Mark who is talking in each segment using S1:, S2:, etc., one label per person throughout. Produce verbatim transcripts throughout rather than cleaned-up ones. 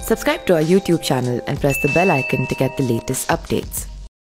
S1: Subscribe to our YouTube channel and press the bell icon to get the latest updates.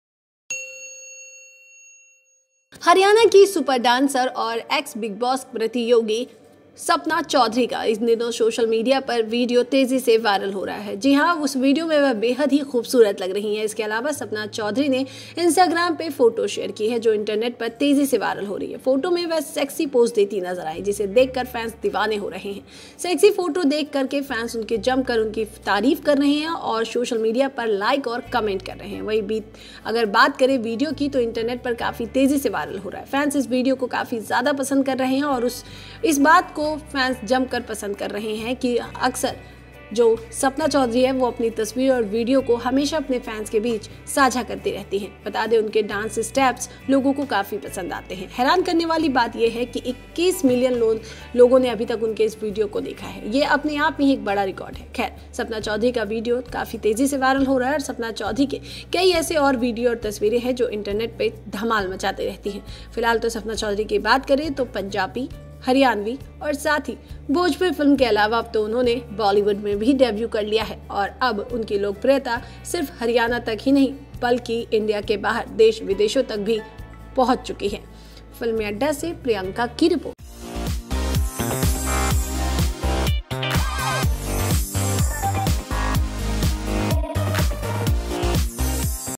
S2: Haryana की super dancer और ex Bigg Boss प्रतियोगी सपना चौधरी का इन दिनों social media पर video तेजी से वायरल हो रहा है। जी हां, उस वीडियो में वह बेहद ही खूबसूरत लग रही हैं। इसके अलावा सपना चौधरी ने इंस्टाग्राम पे फोटो शेयर की है जो इंटरनेट पर तेजी से वायरल हो रही है। फोटो में वह सेक्सी पोज देती नजर आई जिसे देखकर फैंस दीवाने हो रहे हैं। सेक्सी फोटो देख करके फैंस उनके जमकर उनकी तारीफ कर रहे हैं और सोशल मीडिया पर लाइक और कमेंट कर रहे हैं। वही बीत अगर बात करें वीडियो की तो इंटरनेट पर काफी तेजी से वायरल हो रहा है। फैंस इस वीडियो को काफी ज्यादा पसंद कर रहे हैं और उस इस बात को फैंस जमकर पसंद कर रहे हैं कि अक्सर जो सपना चौधरी है वो अपनी तस्वीर और वीडियो को हमेशा अपने फैंस के बीच साझा करती रहती हैं। बता दें उनके डांस स्टेप्स लोगों को काफ़ी पसंद आते हैं। हैरान करने वाली बात यह है कि इक्कीस मिलियन लोग लोगों ने अभी तक उनके इस वीडियो को देखा है। ये अपने आप में ही एक बड़ा रिकॉर्ड है। खैर, सपना चौधरी का वीडियो काफ़ी तेज़ी से वायरल हो रहा है और सपना चौधरी के कई ऐसे और वीडियो और तस्वीरें हैं जो इंटरनेट पर धमाल मचाते रहती हैं। फिलहाल तो सपना चौधरी की बात करें तो पंजाबी, हरियाणवी और साथ ही भोजपुरी फिल्म के अलावा अब तो उन्होंने बॉलीवुड में भी डेब्यू कर लिया है और अब उनकी लोकप्रियता सिर्फ हरियाणा तक ही नहीं बल्कि इंडिया के बाहर देश विदेशों तक भी पहुंच चुकी है। फिल्मी अड्डा से प्रियंका की रिपोर्ट।